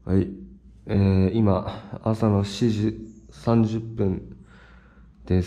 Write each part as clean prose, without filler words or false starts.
はい、今朝の7時30分です。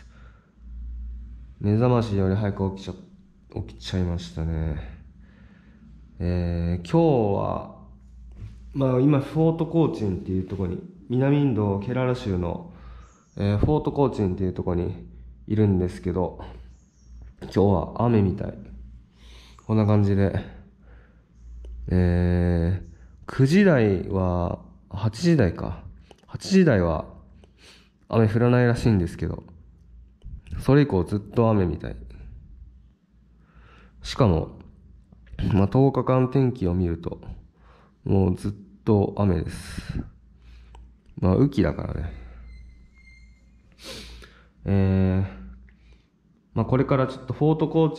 目覚ましより早く起きちゃいましたね。今日は今フォートコーチンっていうところに、南インドケララ州の、フォートコーチンっていうところにいるんですけど、今日は雨みたい。こんな感じで、9時台は8時台か。8時台は雨降らないらしいんですけど、それ以降ずっと雨みたい。しかも、10日間天気を見ると、もうずっと雨です。雨季だからね。これからちょっとフォートコー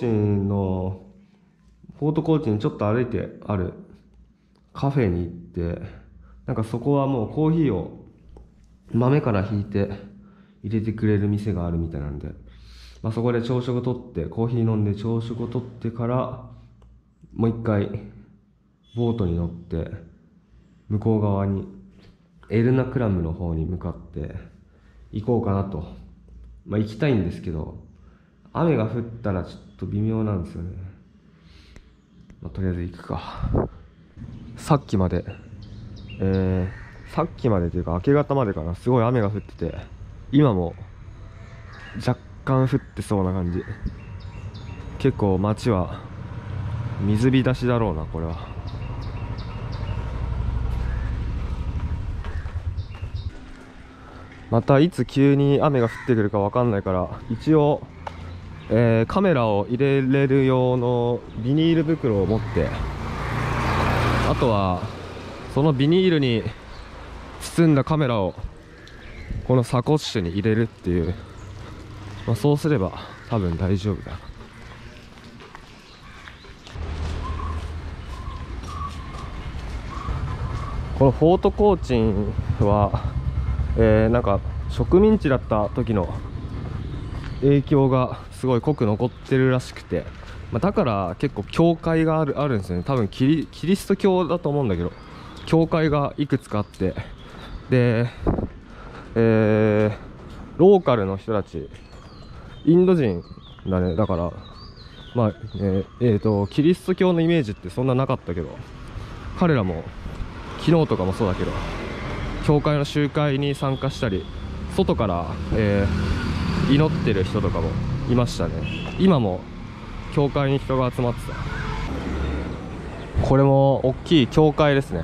チにちょっと歩いてあるカフェに行って、そこはもうコーヒーを豆からひいて入れてくれる店があるみたいなんで、そこで朝食取って、コーヒー飲んで朝食を取ってから、もう一回ボートに乗って向こう側にエルナクラムの方に向かって行こうかなと。行きたいんですけど、雨が降ったらちょっと微妙なんですよね。とりあえず行くか。さっきまでというか明け方までかな、すごい雨が降ってて、今も若干降ってそうな感じ。結構街は水浸しだろうな、これは。またいつ急に雨が降ってくるか分かんないから、一応、カメラを入れれる用のビニール袋を持って、あとはそのビニールに包んだカメラをこのサコッシュに入れるっていう、そうすれば多分大丈夫だ。このフォートコーチンは、植民地だった時の影響がすごい濃く残ってるらしくて、だから結構教会があるんですよね。多分キリスト教だと思うんだけど、教会がいくつかあって、で、ローカルの人たち、インド人だね。だからキリスト教のイメージってそんななかったけど、彼らも昨日とかもそうだけど、教会の集会に参加したり、外から、祈ってる人とかもいましたね。今も教会に人が集まってた。これも大きい教会ですね。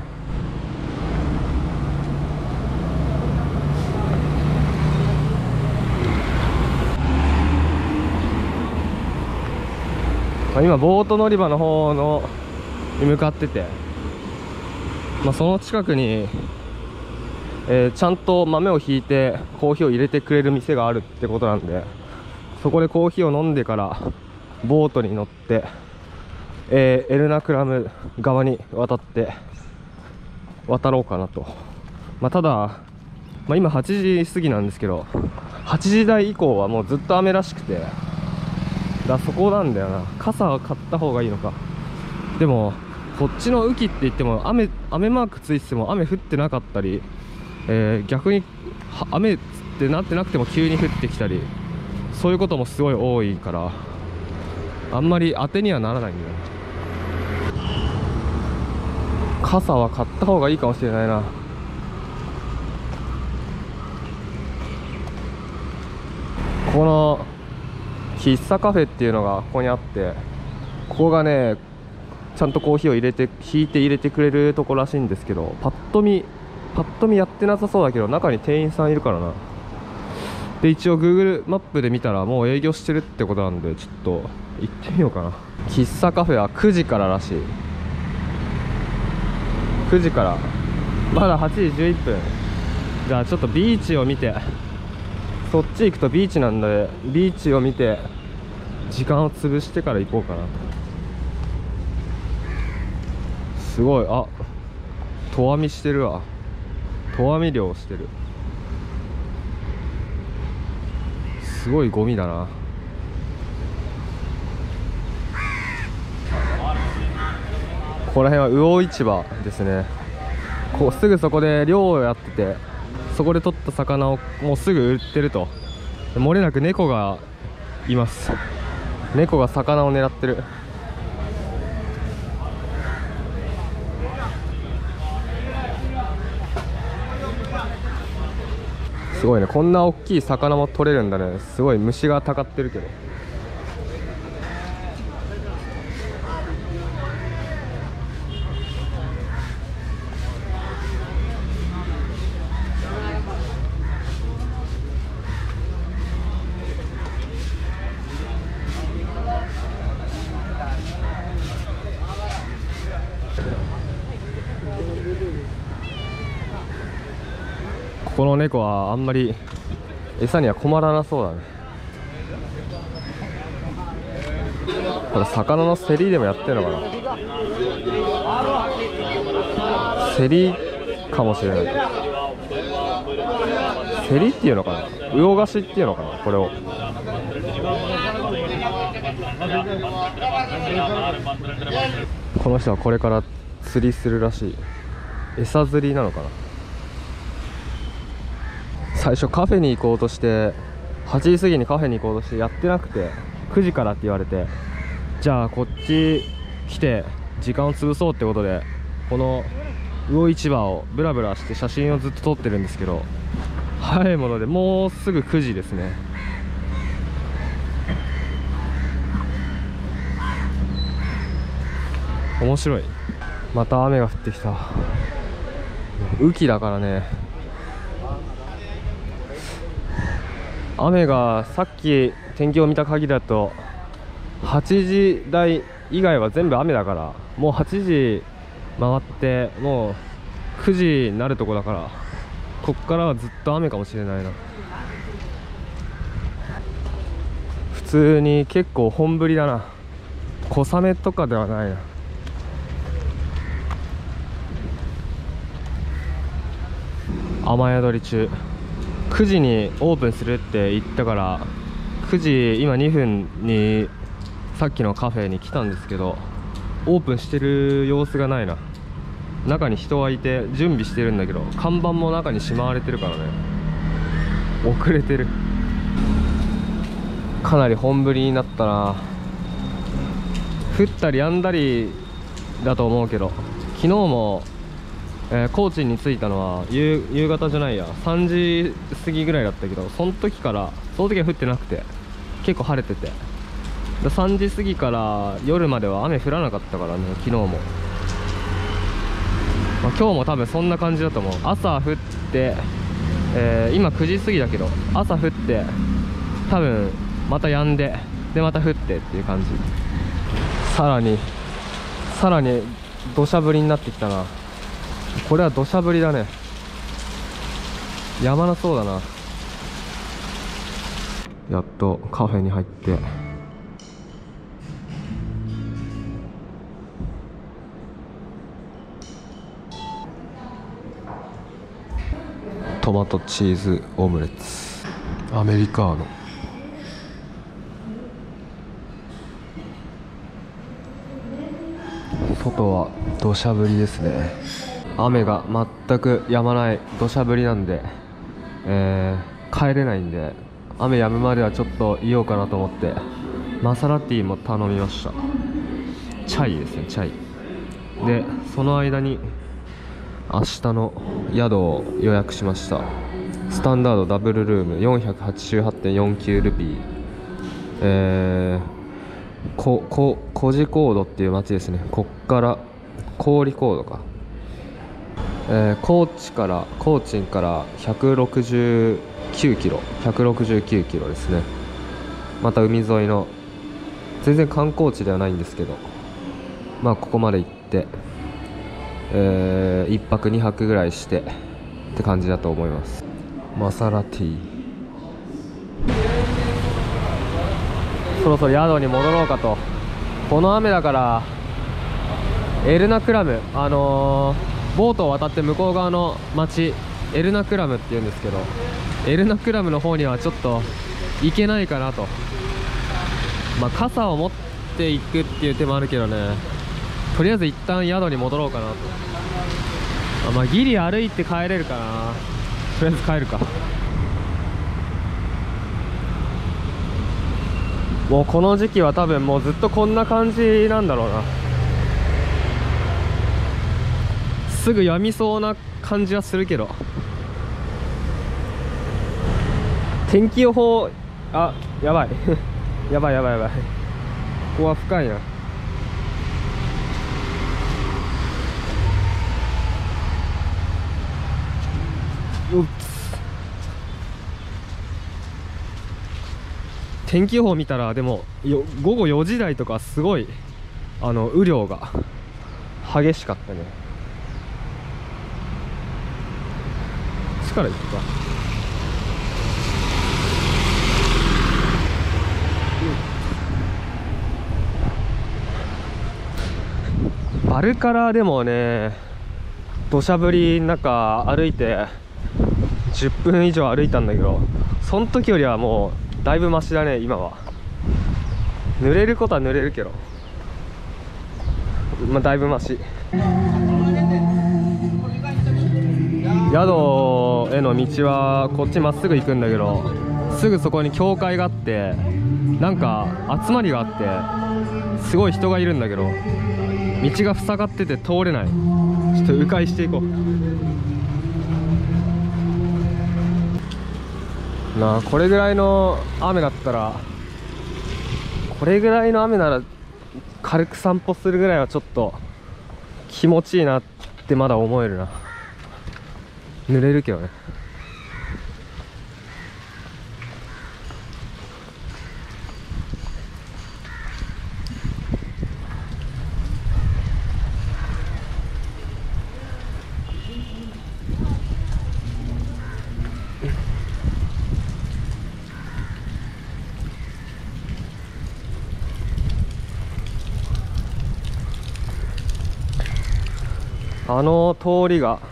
今ボート乗り場の方に向かってて、その近くに、ちゃんと豆をひいてコーヒーを入れてくれる店があるってことなんで、そこでコーヒーを飲んでからボートに乗って、エルナクラム側に渡ろうかなと。ただ、今8時過ぎなんですけど、8時台以降はもうずっと雨らしくて、そこなんだよな。傘は買った方がいいのか。でもこっちの雨季って言っても雨マークついてても雨降ってなかったり、逆に雨ってなってなくても急に降ってきたり、そういうこともすごい多いから、あんまり当てにはならないんだよ。傘は買った方がいいかもしれないな。この喫茶カフェっていうのがここにあって、ここがね、ちゃんとコーヒーをひいて入れてくれるところらしいんですけど、パッと見やってなさそうだけど、中に店員さんいるからな。で、一応 Google マップで見たらもう営業してるってことなんで、ちょっと行ってみようかな。喫茶カフェは9時かららしい。9時から、まだ8時11分。じゃあちょっとビーチを見て、そっち行くとビーチなんで、ビーチを見て時間を潰してから行こうかなと。すごい、投網してるわ。投網漁してる。すごいゴミだな。ここら辺は魚市場ですね。 こうすぐそこで漁をやってて、そこで取った魚をもうすぐ売ってると。漏れなく猫がいます。猫が魚を狙ってる。すごいね、こんな大きい魚も取れるんだね。すごい虫がたかってるけど。この猫はあんまり餌には困らなそうだね。これ魚の競りでもやってるのかな。競りかもしれない。競りっていうのかな、魚菓子っていうのかな、これを。この人はこれから釣りするらしい。餌釣りなのかな。最初カフェに行こうとして、8時過ぎにカフェに行こうとしてやってなくて、9時からって言われて、じゃあこっち来て時間を潰そうってことで、この魚市場をブラブラして写真をずっと撮ってるんですけど、早いものでもうすぐ9時ですね。面白い。また雨が降ってきた。雨季だからね。雨がさっき天気を見た限りだと8時台以外は全部雨だから、もう8時回ってもう9時になるとこだから、こっからはずっと雨かもしれないな。普通に結構本降りだな。小雨とかではないな。雨宿り中。9時にオープンするって言ったから、9時今2分にさっきのカフェに来たんですけど、オープンしてる様子がないな。中に人はいて準備してるんだけど、看板も中にしまわれてるからね、遅れてる。かなり本降りになったな。降ったり止んだりだと思うけど、昨日も高知に着いたのは夕方じゃないや、3時過ぎぐらいだったけど、その時は降ってなくて結構晴れてて、3時過ぎから夜までは雨降らなかったからね、昨日も。今日も多分そんな感じだと思う。朝降って、今9時過ぎだけど、朝降って多分また止んで、でまた降ってっていう感じ。さらに土砂降りになってきたな。これは土砂降りだね。やまなそうだな。やっとカフェに入って、トマトチーズオムレツアメリカーノ。外は土砂降りですね。雨が全く止まない土砂降りなんで、帰れないんで、雨止むまではちょっといようかなと思ってマサラティーも頼みました。チャイですね、チャイで。その間に明日の宿を予約しました。スタンダードダブルルーム 488.49 ルピー。コジコードっていう街ですね。こっから氷コードか。高知から169キロですね。また海沿いの全然観光地ではないんですけど、まあここまで行って、1泊2泊ぐらいしてって感じだと思います。マサラティー。そろそろ宿に戻ろうかと。この雨だからエルナクラム、ボートを渡って向こう側の町、エルナクラムっていうんですけど、エルナクラムの方にはちょっと行けないかなと。まあ傘を持っていくっていう手もあるけどね、とりあえず一旦宿に戻ろうかなと。 まあギリ歩いて帰れるかな。とりあえず帰るか。もうこの時期は多分もうずっとこんな感じなんだろうな。すぐやみそうな感じはするけど、天気予報、あ、やばいやばいやばいやばい、ここは深いな。うっ、天気予報見たらでも午後4時台とかすごい雨量が激しかったね。力いくか。バルカラでもね、土砂降りの中歩いて10分以上歩いたんだけど、その時よりはもうだいぶマシだね。今は濡れることは濡れるけど、まあだいぶマシ。宿への道はこっちまっすぐ行くんだけど、すぐそこに教会があって、なんか集まりがあって、すごい人がいるんだけど道が塞がってて通れない。ちょっと迂回していこうなあ。これぐらいの雨だったら、これぐらいの雨なら軽く散歩するぐらいはちょっと気持ちいいなってまだ思えるな。濡れるけどね。あの通りが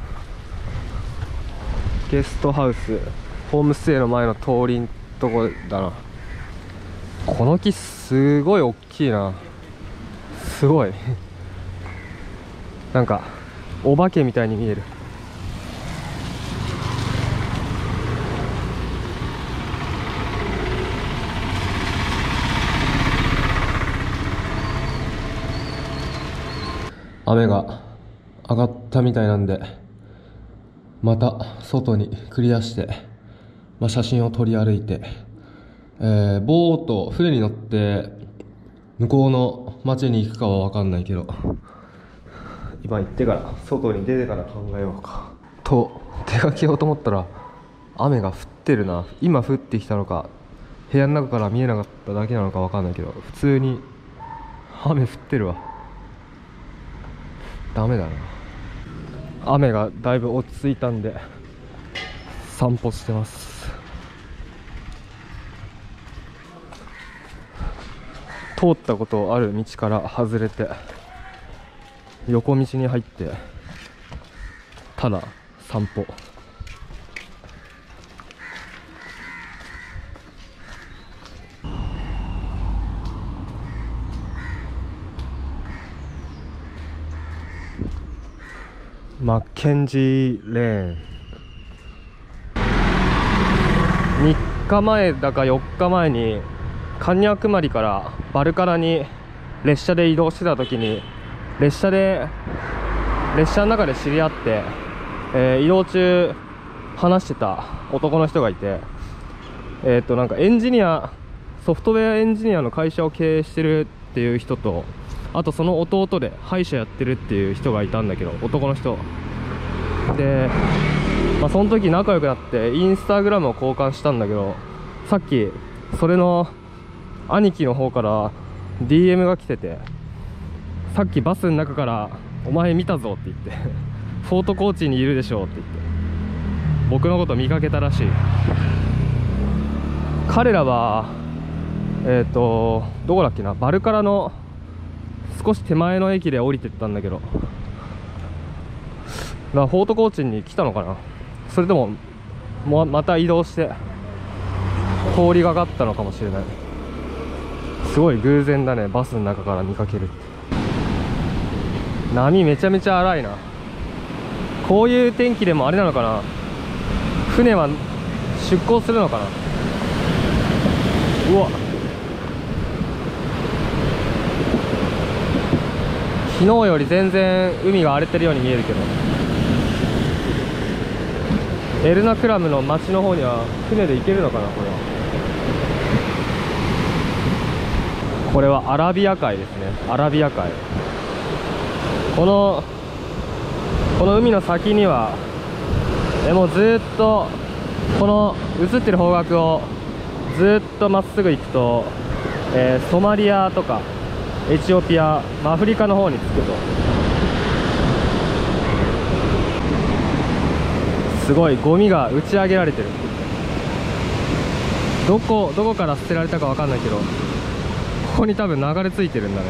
ゲストハウス、ホームステイの前の通りんとこだな。この木すごい大きいな。すごいなんかお化けみたいに見える。雨が上がったみたいなんで、また外に繰り出して、写真を撮り歩いて、ボート、船に乗って向こうの町に行くかは分かんないけど、今行ってから外に出てから考えようかと出かけようと思ったら、雨が降ってるな。今降ってきたのか、部屋の中から見えなかっただけなのか分かんないけど、普通に雨降ってるわ。ダメだな。雨がだいぶ落ち着いたんで散歩してます。通ったことある道から外れて横道に入ってただ散歩。マッケンジーレーン、3日前だか4日前にカンニャクマリからバルカラに列車で移動してた時に、列車の中で知り合って、移動中話してた男の人がいて、なんかエンジニア、ソフトウェアエンジニアの会社を経営してるっていう人と、あとその弟で歯医者やってるっていう人がいたんだけど、男の人で、その時仲良くなってインスタグラムを交換したんだけど、さっきそれの兄貴の方から DM が来てて、さっきバスの中からお前見たぞって言ってフォートコーチにいるでしょって言って僕のこと見かけたらしい。彼らはどこだっけな、バルカラの少し手前の駅で降りてったんだけど、フォートコーチに来たのかな、それともまた移動して通りがかったのかもしれない。すごい偶然だね、バスの中から見かけるって。波めちゃめちゃ荒いな。 こういう天気でもあれなのかな、船は出港するのかな。うわ、昨日より全然海が荒れてるように見えるけど、エルナクラムの町の方には船で行けるのかな。これはアラビア海ですね。アラビア海。この海の先にはもうずっとこの映ってる方角をずっとまっすぐ行くと、ソマリアとかエチオピア、アフリカの方に着くと、すごいゴミが打ち上げられてる。どこから捨てられたかわかんないけど、ここに多分流れ着いてるんだね。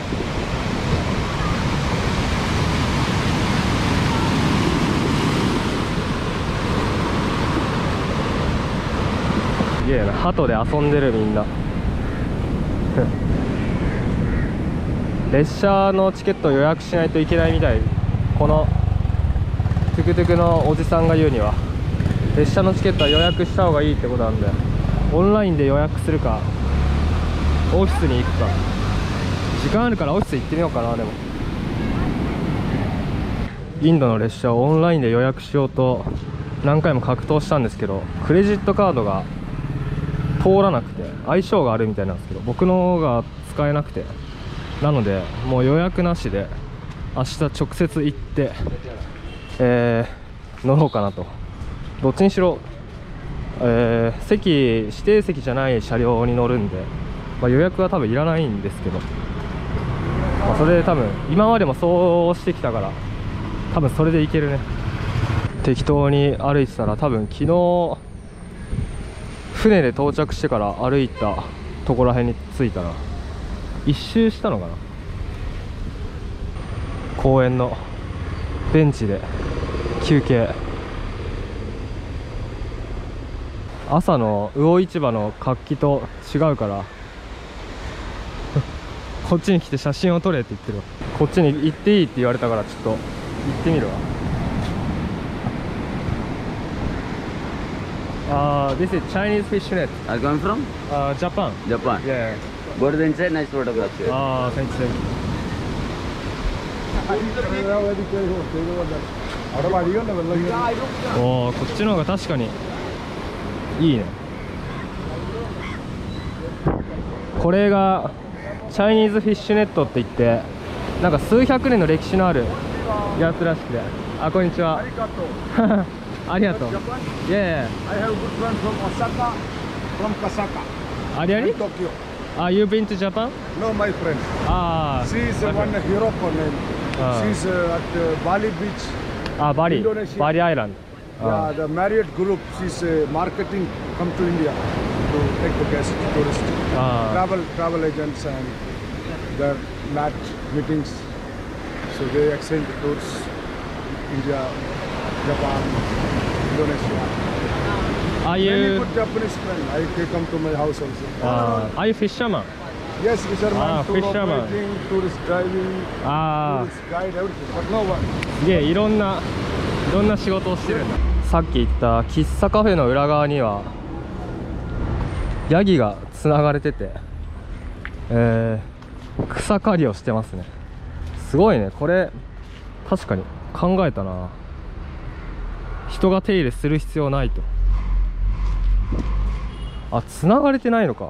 すげえな、鳩で遊んでるみんな列車のチケットを予約しないといけないみたい。このトゥクトゥクのおじさんが言うには、列車のチケットは予約した方がいいってことなんで、オンラインで予約するかオフィスに行くか。時間あるからオフィス行ってみようかな。でもインドの列車をオンラインで予約しようと何回も格闘したんですけど、クレジットカードが通らなくて、相性があるみたいなんですけど、僕のが使えなくて、なのでもう予約なしで明日直接行って乗ろうかなと。どっちにしろ、指定席じゃない車両に乗るんで、予約は多分いらないんですけど、それで多分今までもそうしてきたから、多分それでいけるね。適当に歩いてたら、多分昨日船で到着してから歩いたところらへんに着いたら一周したのかな。公園のベンチで休憩。朝の魚市場の活気と違うからこっちに来て写真を撮れって言ってるわ。こっちに行っていいって言われたから、ちょっと行ってみるわ。This is Chinese fish net. Are you coming from? Japan. Japan. Yeah. Go to the inside, nice photographs here. Thanks. おー、こっちの方が確かにいいね。これがチャイニーズフィッシュネットって言って、なんか数百年の歴史のあるやつらしくて。あ、こんにちは。ありがとう。いやいや。 I have a good friend from Osaka, from Kasaka. ありあり and Tokyo. You been to Japan? No, my friend. She is one Hiroko name. She's at Bali Beach. Bali. Indonesia. Bali Island. Yeah, the Marriott Group. She's marketing. Come to India to take the guests, tourists, travel agents, and their mat meetings. So they exchange the tours. India, Japan, Indonesia. Many good Japanese friends. I come to my house also. Are you fisherman? Yes, fisherman, tour fisherman. operating, tourist driving, tourist guide, everything. But no one. すげえいろんな仕事をしてるんだ。さっき言った喫茶カフェの裏側にはヤギがつながれてて、草刈りをしてますね。すごいね。これ確かに考えたな。人が手入れする必要ないと。つながれてないのか。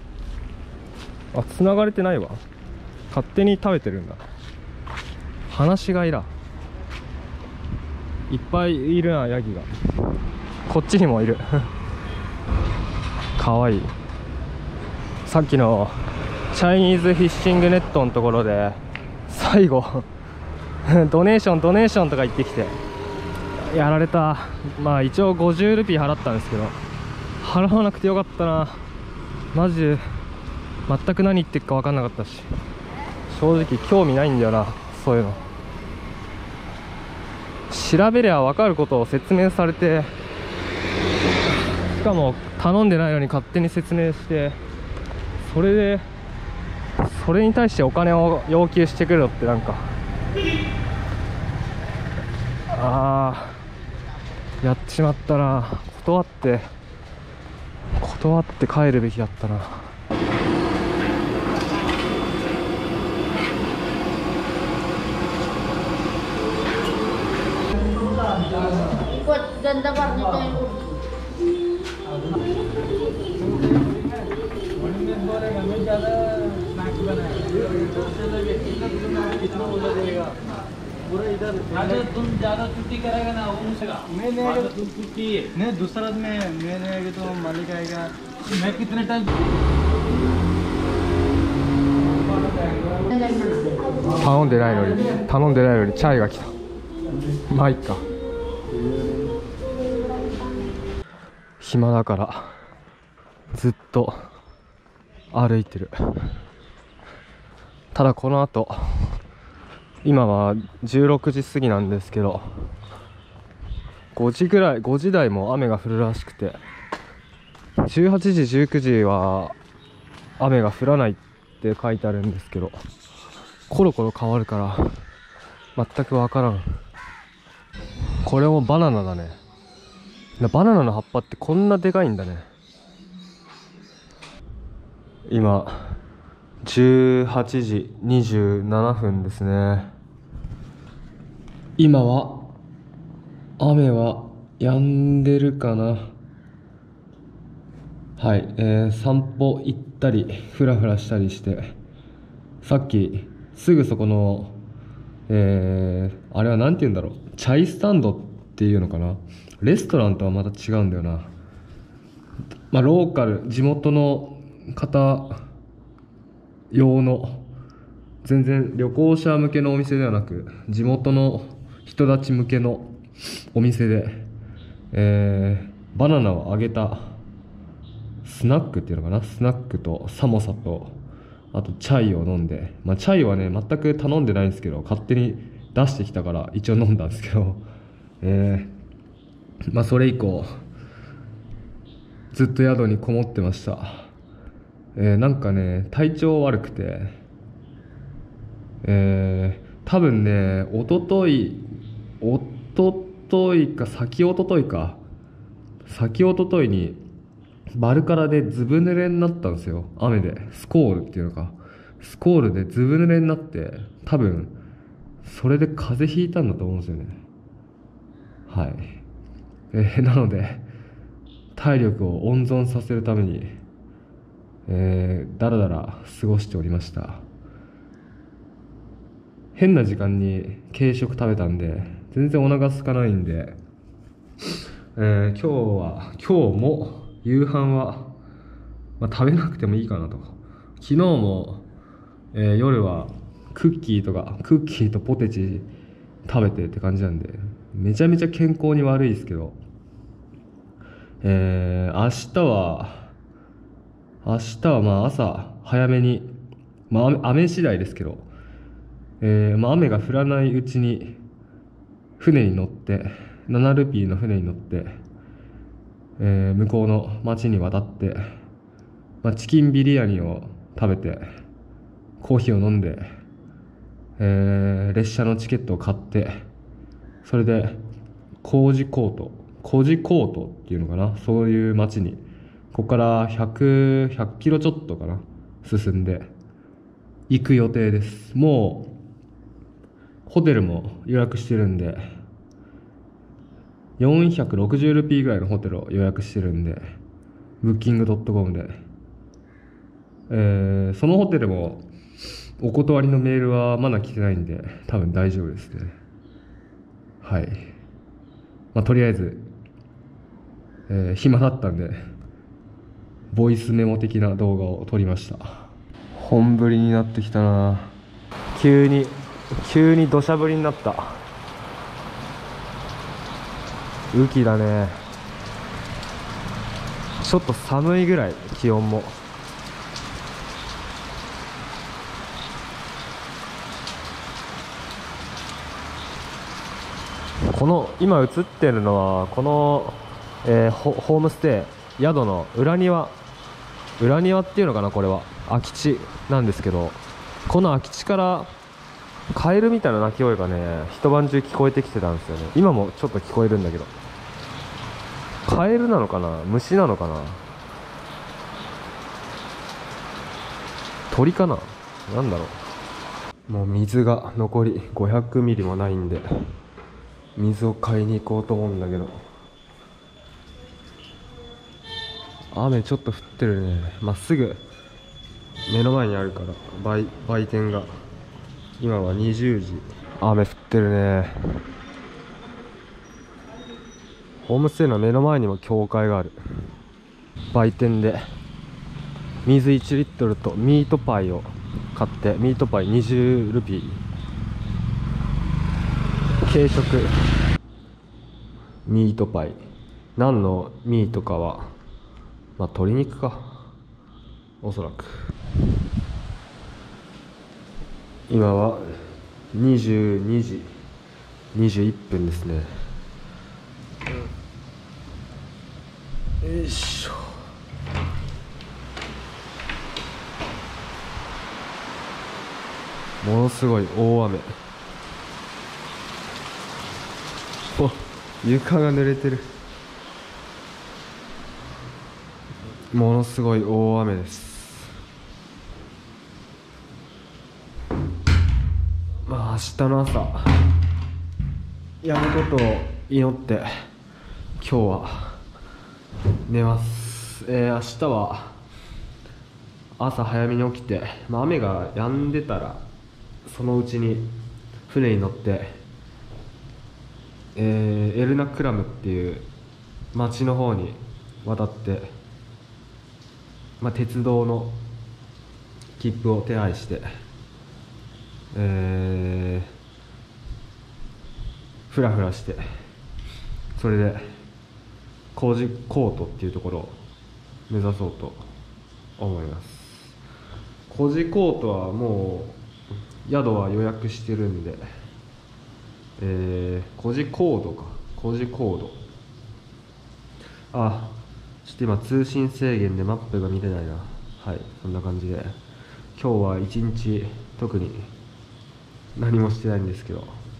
つながれてないわ。勝手に食べてるんだ。放し飼いだ。いっぱいいるな、ヤギが。こっちにもいるかわいい。さっきのチャイニーズフィッシングネットのところで最後ドネーションとか言ってきてやられた。一応50ルピー払ったんですけど、払わなくてよかったな。マジで全く何言ってるか分かんなかったし、正直興味ないんだよな、そういうの。調べりゃ分かることを説明されて、しかも頼んでないのに勝手に説明して、それに対してお金を要求してくるのって、なんかああ、やっちまったな。断って帰るべきだったな。 ikut ganda warna itu yang तुम ज्यादा छुट्टी करेगा ना वो मुझसे तुम छुट्टी नहीं दूसरा में मैं रहेगा तो मालिक आएगा मैं कितने टाइम 頼んでないのにチャイが来た。まあいっか。暇だからずっと歩いてる。ただこの後、今は16時過ぎなんですけど、5時台も雨が降るらしくて、18時19時は雨が降らないって書いてあるんですけど、コロコロ変わるから全くわからん。これもバナナだね。バナナの葉っぱってこんなでかいんだね。今18時27分ですね。今は雨は止んでるかな。はい、散歩行ったりフラフラしたりして、さっきすぐそこの、あれはなんて言うんだろう、チャイスタンドっていうのかな。レストランとはまた違うんだよな。まあローカル、地元の方用の、全然旅行者向けのお店ではなく、地元の人たち向けのお店で、バナナを揚げたスナックっていうのかな。スナックとサモサと、あとチャイを飲んで、まあチャイはね全く頼んでないんですけど、勝手に出してきたから一応飲んだんですけど、まあそれ以降ずっと宿にこもってました。なんかね体調悪くて、多分ねおとといか先おとといにバルカラでずぶ濡れになったんですよ。雨でスコールっていうのか、スコールでずぶ濡れになって、多分それで風邪ひいたんだと思うんですよね。はい。なので体力を温存させるために、だらだら過ごしておりました。変な時間に軽食食べたんで全然お腹空かないんで、今日も夕飯は、まあ、食べなくてもいいかなと。昨日も、夜はクッキーとポテチ食べてって感じなんで、めちゃめちゃ健康に悪いですけど、明日はまあ朝早めに、まあ雨次第ですけど、まあ雨が降らないうちに船に乗って、7ルピーの船に乗って、向こうの町に渡って、まあ、チキンビリヤニを食べてコーヒーを飲んで、列車のチケットを買って、それでコジコートっていうのかな、そういう町にここから100キロちょっとかな進んで行く予定です。もうホテルも予約してるんで、460ルピーぐらいのホテルを予約してるんで、ブッキング.com で、そのホテルもお断りのメールはまだ来てないんで多分大丈夫ですね。はい。まあとりあえず、暇だったんでボイスメモ的な動画を撮りました。本降りになってきたな。急に土砂降りになった。雨季だね。ちょっと寒いぐらい、気温も。この今映ってるのはこの、ホームステイ宿の裏庭っていうのかな、これは空き地なんですけど、この空き地からカエルみたいな鳴き声がね一晩中聞こえてきてたんですよね。今もちょっと聞こえるんだけど、カエルなのかな、虫なのかな、鳥かな、なんだろう。もう水が残り500ミリもないんで水を買いに行こうと思うんだけど、雨ちょっと降ってるね。まっすぐ目の前にあるから売店が。今は20時。雨降ってるね。ホームステイの目の前にも教会がある。売店で水1リットルとミートパイを買って、ミートパイ20ルピー、軽食ミートパイ、何のミートかはまあ鶏肉か、おそらく。今は22時21分ですね。よいしょ。ものすごい大雨。お、床が濡れてる。ものすごい大雨です。まあ明日の朝やることを祈って今日は寝ます。明日は朝早めに起きて、雨が止んでたらそのうちに船に乗って、エルナクラムっていう町の方に渡って、鉄道の切符を手配して、フラフラして、それでコジコートっていうところを目指そうと思います。コジコートはもう宿は予約してるんで、コジコードか、コジコード、ちょっと今通信制限でマップが見れないな。はい、そんな感じで今日は一日特に何もしてないんですけど、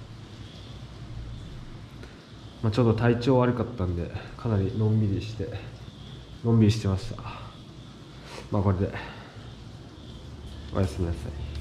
ちょっと体調悪かったんでかなりのんびりしてました。これでおやすみなさい。